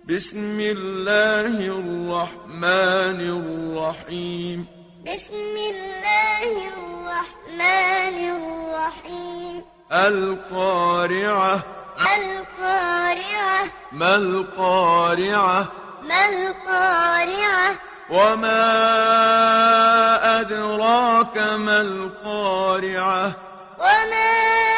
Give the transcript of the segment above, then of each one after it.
بسم الله الرحمن الرحيم. بسم الله الرحمن الرحيم. القارعة. القارعة. ما القارعة؟ ما القارعة؟ وما أدراك ما القارعة؟ وما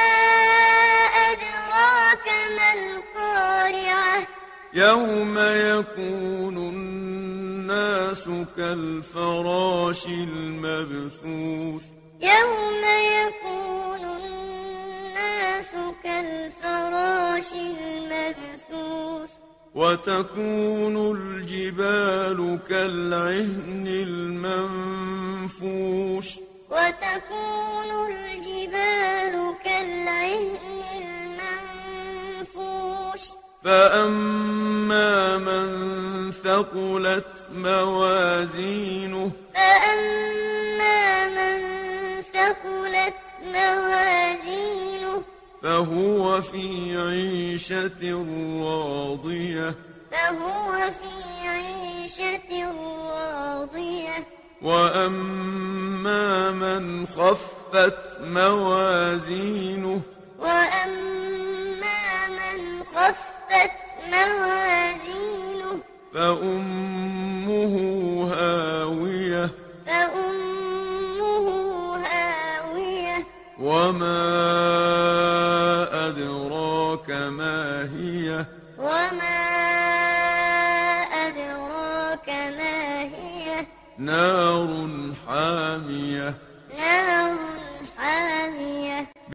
أدراك ما القارعة؟ يوم يكون الناس كالفراش المبثوث. يوم يكون الناس كالفراش المبثوث. وتكون الجبال كالعهن المنفوش. وتكون الجبال كالعهن المنفوش. فأما من ثقلت موازينه. فأما من ثقلت موازينه. فهو في عيشة راضية. فهو في عيشة راضية. وأما من خفت موازينه. وأما